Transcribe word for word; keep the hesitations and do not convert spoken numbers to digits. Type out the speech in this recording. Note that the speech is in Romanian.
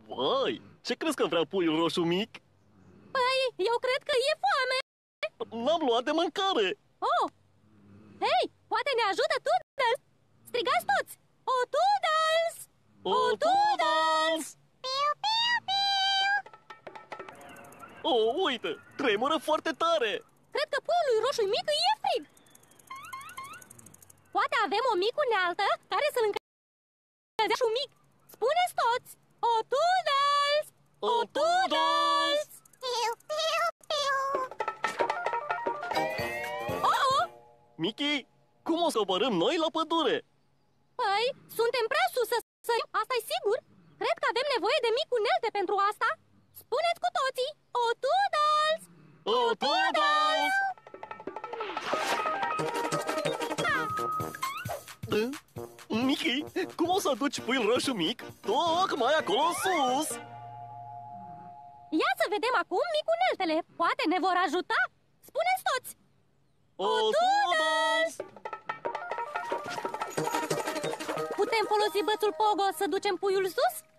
Vai, ce crezi că vrea puiul roșu mic? Păi, eu cred că e foame. N-am luat de mâncare. Oh! Hei, poate ne ajută Toodles! Strigați toți! O Toodles! O Toodles! Piu, piu, piu! Oh, uite, tremură foarte tare. Cred că puiului roșu mic îi e frig. Poate avem o mică unealtă care să-l încălzească un mic. Spuneți toți! O Toodles! O Toodles! Piu, piu, piu! Oh! Mickey, cum o să coborâm noi la pădure? Păi, suntem prea sus să sărim, asta-i sigur. Cred că avem nevoie de mici unelte pentru asta. Spuneți cu toții! O Toodles! O Toodles! Mickey, cum o să duci puiul roșu mic tocmai acolo sus? Ia să vedem acum micuneltele. Poate ne vor ajuta. Spuneți toți! O Toodles! Putem folosi bățul Pogo să ducem puiul sus?